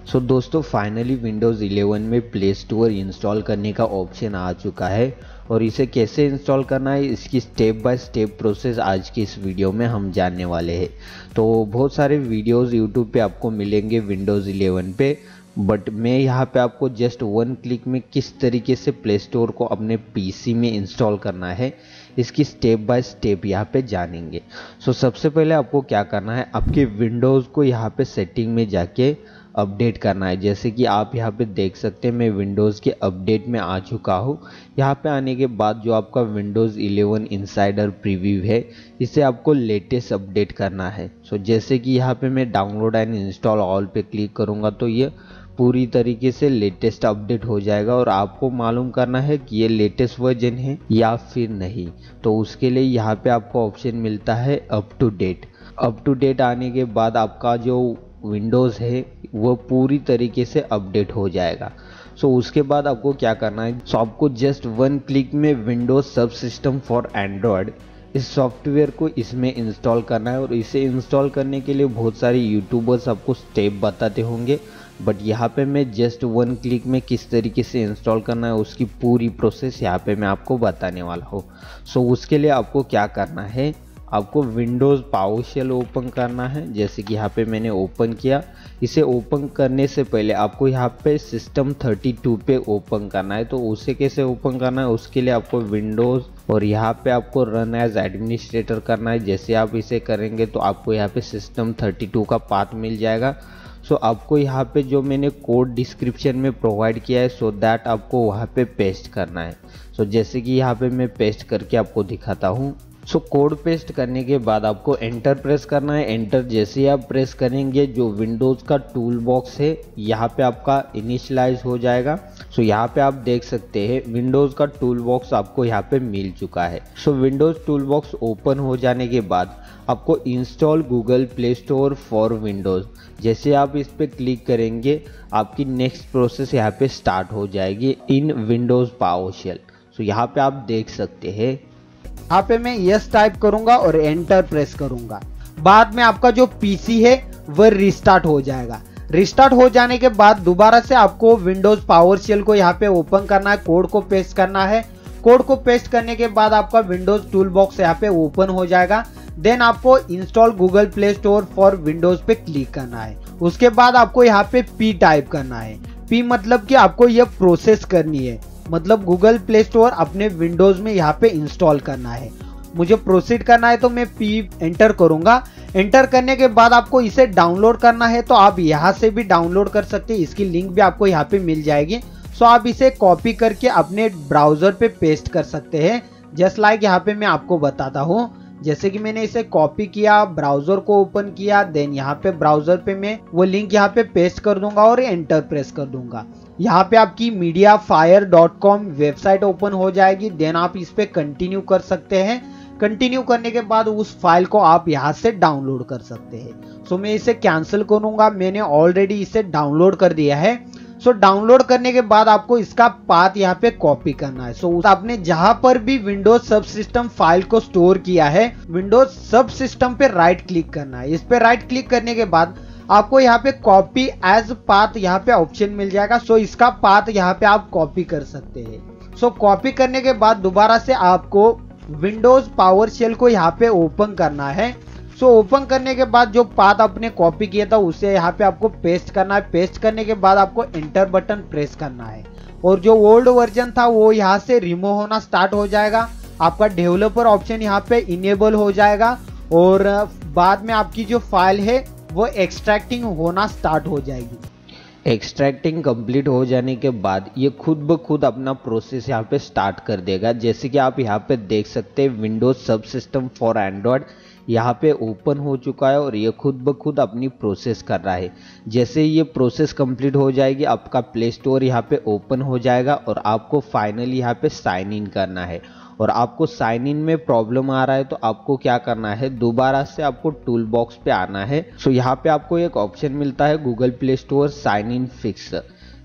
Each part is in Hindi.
सो दोस्तों फाइनली विंडोज़ 11 में प्ले स्टोर इंस्टॉल करने का ऑप्शन आ चुका है और इसे कैसे इंस्टॉल करना है इसकी स्टेप बाय स्टेप प्रोसेस आज की इस वीडियो में हम जानने वाले हैं। तो बहुत सारे वीडियोस यूट्यूब पे आपको मिलेंगे विंडोज़ 11 पे, बट मैं यहाँ पे आपको जस्ट वन क्लिक में किस तरीके से प्ले स्टोर को अपने पीसी में इंस्टॉल करना है इसकी स्टेप बाय स्टेप यहाँ पे जानेंगे। सो सबसे पहले आपको क्या करना है, आपके विंडोज़ को यहाँ पे सेटिंग में जाके अपडेट करना है। जैसे कि आप यहाँ पे देख सकते हैं मैं विंडोज़ के अपडेट में आ चुका हूँ। यहाँ पे आने के बाद जो आपका विंडोज़ 11 इनसाइडर प्रीव्यू है इसे आपको लेटेस्ट अपडेट करना है। सो जैसे कि यहाँ पे मैं डाउनलोड एंड इंस्टॉल ऑल पे क्लिक करूँगा तो ये पूरी तरीके से लेटेस्ट अपडेट हो जाएगा और आपको मालूम करना है कि ये लेटेस्ट वर्जन है या फिर नहीं। तो उसके लिए यहाँ पे आपको ऑप्शन मिलता है up to date. Up to date आने के बाद आपका जो विंडोज़ है वो पूरी तरीके से अपडेट हो जाएगा। सो उसके बाद आपको क्या करना है, सो आपको जस्ट वन क्लिक में Windows subsystem for Android इस सॉफ्टवेयर को इसमें इंस्टॉल करना है। और इसे इंस्टॉल करने के लिए बहुत सारे यूट्यूबर्स आपको स्टेप बताते होंगे, बट यहाँ पे मैं जस्ट वन क्लिक में किस तरीके से इंस्टॉल करना है उसकी पूरी प्रोसेस यहाँ पे मैं आपको बताने वाला हूँ। सो उसके लिए आपको क्या करना है, आपको विंडोज़ पावरशेल ओपन करना है। जैसे कि यहाँ पे मैंने ओपन किया। इसे ओपन करने से पहले आपको यहाँ पे सिस्टम 32 पे ओपन करना है। तो उसे कैसे ओपन करना है, उसके लिए आपको विंडोज़ और यहाँ पे आपको रन एज एडमिनिस्ट्रेटर करना है। जैसे आप इसे करेंगे तो आपको यहाँ पे सिस्टम 32 का पाथ मिल जाएगा। सो आपको यहाँ पे जो मैंने कोड डिस्क्रिप्शन में प्रोवाइड किया है सो दैट आपको वहाँ पे पेस्ट करना है। सो जैसे कि यहाँ पे मैं पेस्ट करके आपको दिखाता हूँ। सो कोड पेस्ट करने के बाद आपको एंटर प्रेस करना है। एंटर जैसे ही आप प्रेस करेंगे जो विंडोज़ का टूल बॉक्स है यहाँ पे आपका इनिशियलाइज हो जाएगा। सो यहाँ पे आप देख सकते हैं विंडोज़ का टूल बॉक्स आपको यहाँ पे मिल चुका है। So Windows tool box open हो जाने के बाद आपको install Google Play Store for Windows जैसे आप इस पर क्लिक करेंगे आपकी नेक्स्ट प्रोसेस यहाँ पे स्टार्ट हो जाएगी इन विंडोज़ पावरशेल। सो यहाँ पे आप देख सकते हैं यहाँ पे मैं यस टाइप करूंगा और एंटर प्रेस करूंगा। बाद में आपका जो पीसी है वह रिस्टार्ट हो जाएगा। रिस्टार्ट हो जाने के बाद दोबारा से आपको विंडोज पावरशेल को यहाँ पे ओपन करना है, कोड को पेस्ट करना है। कोड को पेस्ट करने के बाद आपका विंडोज टूल बॉक्स यहाँ पे ओपन हो जाएगा। देन आपको install Google Play Store for Windows पे क्लिक करना है। उसके बाद आपको यहाँ पे पी टाइप करना है। पी मतलब कि आपको यह प्रोसेस करनी है, मतलब गूगल प्ले स्टोर अपने विंडोज में यहाँ पे इंस्टॉल करना है। मुझे प्रोसीड करना है तो मैं पी एंटर करूंगा। एंटर करने के बाद आपको इसे डाउनलोड करना है तो आप यहाँ से भी डाउनलोड कर सकते हैं। इसकी लिंक भी आपको यहाँ पे मिल जाएगी। सो आप इसे कॉपी करके अपने ब्राउजर पे पेस्ट कर सकते हैं। जस्ट लाइक यहाँ पे मैं आपको बताता हूँ। जैसे कि मैंने इसे कॉपी किया, ब्राउजर को ओपन किया, देन यहाँ पे ब्राउजर पे मैं वो लिंक यहाँ पे पेस्ट कर दूंगा और एंटर प्रेस कर दूंगा। यहाँ पे आपकी mediafire.com वेबसाइट ओपन हो जाएगी। देन आप इस पे कंटिन्यू कर सकते हैं। कंटिन्यू करने के बाद उस फाइल को आप यहाँ से डाउनलोड कर सकते हैं। सो मैं इसे कैंसिल करूंगा, मैंने ऑलरेडी इसे डाउनलोड कर दिया है। सो डाउनलोड करने के बाद आपको इसका पाथ यहाँ पे कॉपी करना है। सो आपने जहां पर भी विंडोज सब सिस्टम फाइल को स्टोर किया है विंडोज सब सिस्टम पे राइट क्लिक करना है। इस पे राइट क्लिक करने के बाद आपको यहाँ पे कॉपी एज पाथ यहाँ पे ऑप्शन मिल जाएगा। सो इसका पाथ यहाँ पे आप कॉपी कर सकते हैं। सो कॉपी करने के बाद दोबारा से आपको विंडोज पावरशेल को यहाँ पे ओपन करना है। सो ओपन करने के बाद जो पाथ आपने कॉपी किया था उसे यहाँ पे आपको पेस्ट करना है। पेस्ट करने के बाद आपको एंटर बटन प्रेस करना है और जो ओल्ड वर्जन था वो यहाँ से रिमूव होना स्टार्ट हो जाएगा। आपका डेवलपर ऑप्शन यहाँ पे इनेबल हो जाएगा और बाद में आपकी जो फाइल है वो एक्सट्रैक्टिंग होना स्टार्ट हो जाएगी। एक्सट्रैक्टिंग कंप्लीट हो जाने के बाद ये खुद ब खुद अपना प्रोसेस यहाँ पे स्टार्ट कर देगा। जैसे कि आप यहाँ पे देख सकते हैं Windows subsystem for Android यहाँ पे ओपन हो चुका है और ये खुद ब खुद अपनी प्रोसेस कर रहा है। जैसे ये प्रोसेस कंप्लीट हो जाएगी आपका प्ले स्टोर यहाँ पे ओपन हो जाएगा और आपको फाइनली यहाँ पे साइन इन करना है। और आपको साइन इन में प्रॉब्लम आ रहा है तो आपको क्या करना है, दोबारा से आपको टूल बॉक्स पे आना है। सो यहाँ पे आपको एक ऑप्शन मिलता है Google Play Store sign in fix.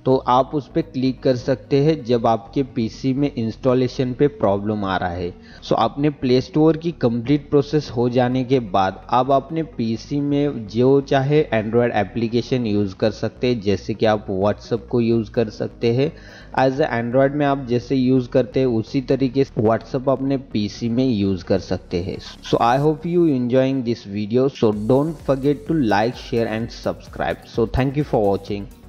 तो आप उस पर क्लिक कर सकते हैं जब आपके पीसी में इंस्टॉलेशन पे प्रॉब्लम आ रहा है। सो आपने प्ले स्टोर की कंप्लीट प्रोसेस हो जाने के बाद आप अपने पीसी में जो चाहे एंड्रॉयड एप्लीकेशन यूज़ कर सकते हैं, जैसे कि आप व्हाट्सएप को यूज़ कर सकते हैं। एज ए एंड्रॉयड में आप जैसे यूज़ करते हैं उसी तरीके से व्हाट्सएप अपने पीसी में यूज़ कर सकते हैं। So I hope you enjoying this video, so don't forget to like, share and subscribe. So thank you for watching.